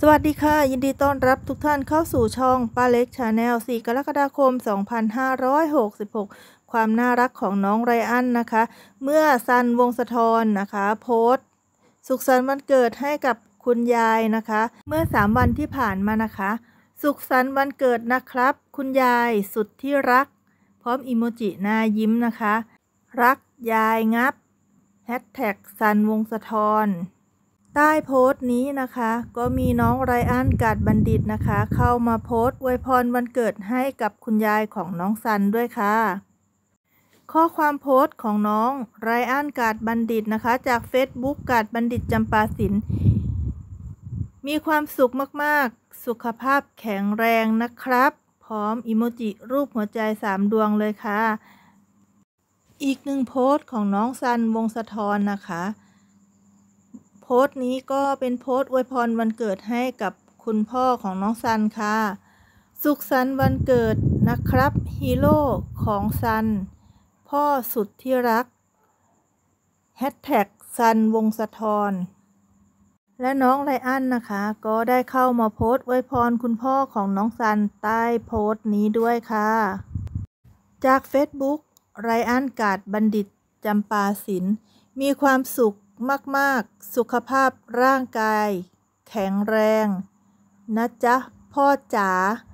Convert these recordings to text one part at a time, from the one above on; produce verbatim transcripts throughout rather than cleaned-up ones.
สวัสดีค่ะยินดีต้อนรับทุกท่านเข้าสู่ช่องป้าเล็กชาแนลสี่กรกฎาคมสองพันห้าร้อยหกสิบหกความน่ารักของน้องไรอันนะคะเมื่อซันวงศ์สะธรนะคะโพสต์สุขสันต์วันเกิดให้กับคุณยายนะคะเมื่อสามวันที่ผ่านมานะคะสุขสันต์วันเกิดนะครับคุณยายสุดที่รักพร้อมอีโมจิหน้ายิ้มนะคะรักยายงับแฮชแท็กซันวงศ์สะธรใต้โพสต์นี้นะคะก็มีน้องไรอันกาดบัณฑิตนะคะเข้ามาโพสต์อวยพรวันเกิดให้กับคุณยายของน้องซันด้วยค่ะข้อความโพสต์ของน้องไรอันกาดบัณฑิตนะคะจาก เฟซบุ๊ก กาดบัณฑิตจำปาสินมีความสุขมากๆสุขภาพแข็งแรงนะครับพร้อมอีโมจิรูปหัวใจสามดวงเลยค่ะอีกหนึ่งโพสต์ของน้องซันวงศ์สะธรนะคะโพสต์นี้ก็เป็นโพสต์อวยพรวันเกิดให้กับคุณพ่อของน้องซันค่ะสุขสันต์วันเกิดนะครับฮีโร่ของซันพ่อสุดที่รักแฮชแท็กซันวงศ์สะธรและน้องไรอันนะคะก็ได้เข้ามาโพสต์อวยพรคุณพ่อของน้องซันใต้โพสต์นี้ด้วยค่ะจาก เฟซบุ๊ก ไรอันกาดบัณฑิตจำปาสินมีความสุขมากๆสุขภาพร่างกายแข็งแรงนะจ๊ะพ่อจ๋า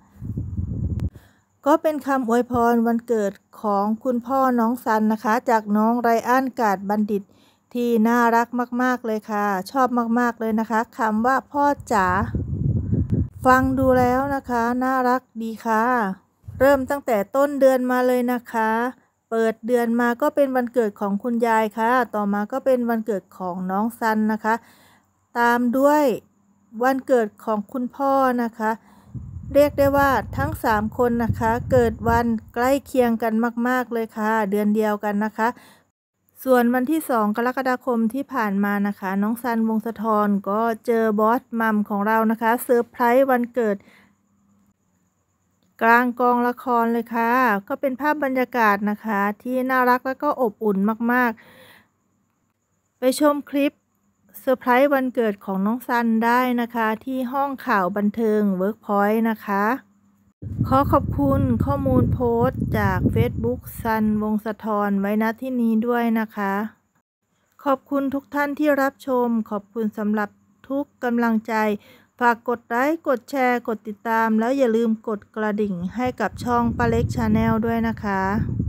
ก็เป็นคำอวยพรวันเกิดของคุณพ่อน้องซันนะคะจากน้องไรอันกาดบัณฑิตที่น่ารักมากๆเลยค่ะชอบมากๆเลยนะคะคำว่าพ่อจ๋าฟังดูแล้วนะคะน่ารักดีค่ะเริ่มตั้งแต่ต้นเดือนมาเลยนะคะเปิดเดือนมาก็เป็นวันเกิดของคุณยายค่ะต่อมาก็เป็นวันเกิดของน้องซันนะคะตามด้วยวันเกิดของคุณพ่อนะคะเรียกได้ว่าทั้งสามคนนะคะเกิดวันใกล้เคียงกันมากๆเลยค่ะเดือนเดียวกันนะคะส่วนวันที่สองกรกฎาคมที่ผ่านมานะคะน้องซันวงศ์สะธรก็เจอบอสมัมของเรานะคะเซอร์ไพรส์วันเกิดกลางกองละครเลยค่ะก็เป็นภาพบรรยากาศนะคะที่น่ารักและก็อบอุ่นมากๆไปชมคลิปเซอร์ไพรส์วันเกิดของน้องซันได้นะคะที่ห้องข่าวบันเทิงเวิร์กพอยต์นะคะขอขอบคุณข้อมูลโพสต์จาก เฟซบุ๊ก ซันวงศ์สะธรไว้ณที่นี้ด้วยนะคะขอบคุณทุกท่านที่รับชมขอบคุณสำหรับทุกกำลังใจฝากกดไลค์กดแชร์กดติดตามแล้วอย่าลืมกดกระดิ่งให้กับช่องป้าเล็กชาแนลด้วยนะคะ